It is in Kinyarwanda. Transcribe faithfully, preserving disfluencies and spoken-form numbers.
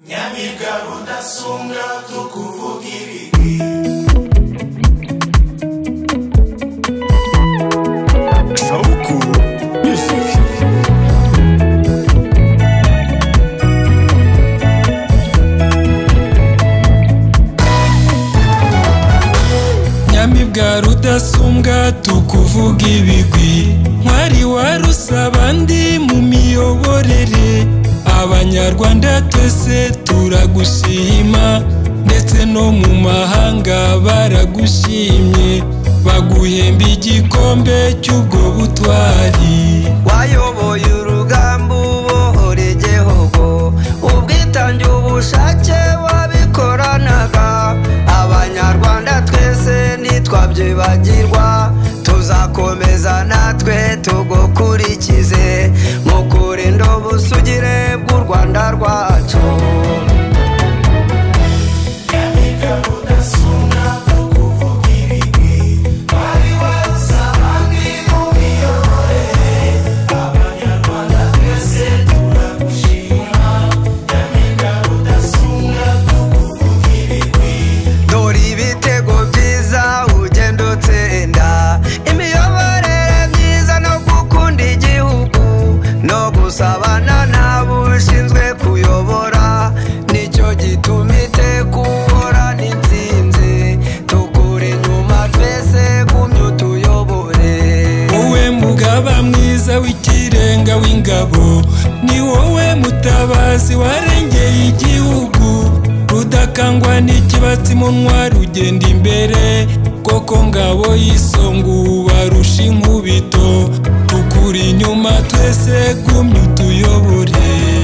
Nyamibwa rudasumbwa tukuvuga ibigwi. Shauku Music. Nyamibwa rudasumbwa tukuvuga ibigwi. Ntwari warusaba ndi mu miyoborere. Abanyarwanda twese turagushima, ndetse no mu mahanga baragushimye, baguhemba igikombe cy'ubwo butwari. Wayoboye urugamba ubohora igihugu, ubwitange ubushake wabikoranaga. Abanyarwanda twese ntitwabyibagirwa, tuzakomeza natwe tugukurikize mu kurinda ubusugire bw'u Rwanda rwacu. Sabana nabo ushinzwe kuyobora, nicyo gituma iteka uhorana intsinzi. Tukuri inyuma twese gumya utuyobore. Wowe mugaba mwiza w'ikirenga w'ingabo, ni wowe mutabazi warengeye igihugu. Rudakangwa n'ikibatsi mu ntwari ugenda imbere, koko ngabo y'isonga barusha inkubito. Tukuri inyuma twese gumya utuyobore.